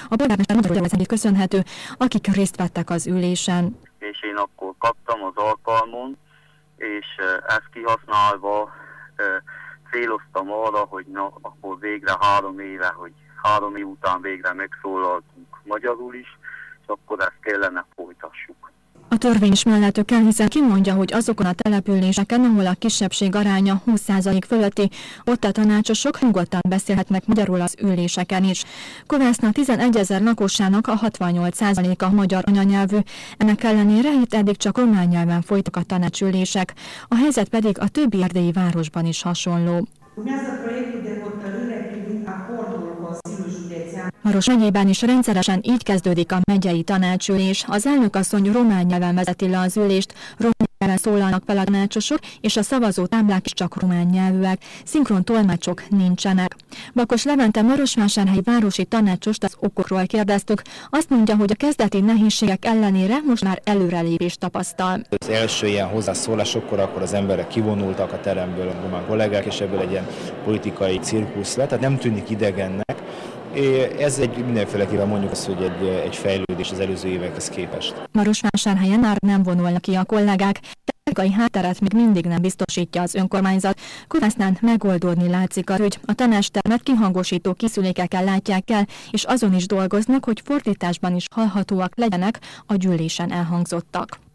A polgármester Magyarországi köszönhető, akik részt vettek az ülésen. És én akkor kaptam az alkalmon, és ezt kihasználva céloztam arra, hogy na, akkor végre 3 éve, hogy 3 év után végre megszólaltunk magyarul is, és akkor ezt kellene folytassuk. A törvény is mellett kell, hiszen kimondja, hogy azokon a településeken, ahol a kisebbség aránya 20% fölötti, ott a tanácsosok nyugodtan beszélhetnek magyarul az üléseken is. Kovászna 11 000 lakosának a 68%-a magyar anyanyelvű, ennek ellenére itt eddig csak román nyelven folytak a tanácsülések, a helyzet pedig a többi erdélyi városban is hasonló. Maros megyében is rendszeresen így kezdődik a megyei tanácsülés. Az elnökasszony román nyelven vezeti le az ülést, román nyelven szólalnak fel a tanácsosok, és a szavazó táblák is csak román nyelvűek. Szinkron tolmácsok nincsenek. Bakos Levente marosvásárhelyi városi tanácsost az okokról kérdeztük. Azt mondja, hogy a kezdeti nehézségek ellenére most már előrelépést tapasztal. Az első ilyen hozzászólásokkor akkor az emberek kivonultak a teremből, a román kollégák, és ebből egy ilyen politikai cirkusz lett, tehát nem tűnik idegennek. Ez mindenféleképpen mondjuk azt, hogy egy fejlődés az előző évekhez képest. Marosvásárhelyen már nem vonulnak ki a kollégák, technikai hátteret még mindig nem biztosítja az önkormányzat. Kovásznán megoldódni látszik az ügy. A tanácstermet kihangosító készülékekkel látják el, és azon is dolgoznak, hogy fordításban is hallhatóak legyenek a gyűlésen elhangzottak.